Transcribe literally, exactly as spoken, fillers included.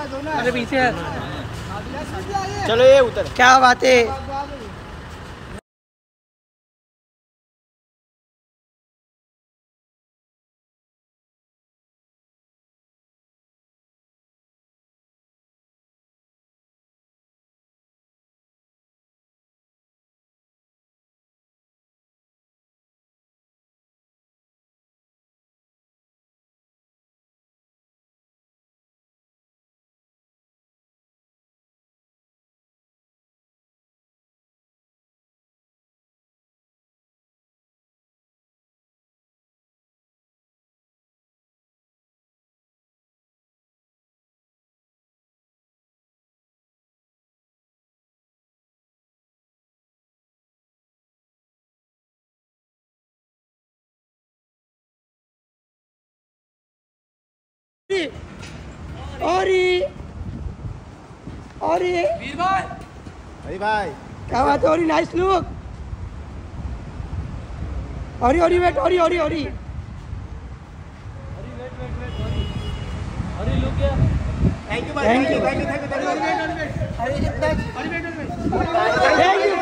अरे पीछे है। चलो ये उतर। क्या बात है। और ये और ये वीर भाई भाई भाई क्या बात है। और नाइस लुक। और और वेट और और और thank you thank you thank you thank you. Thank you.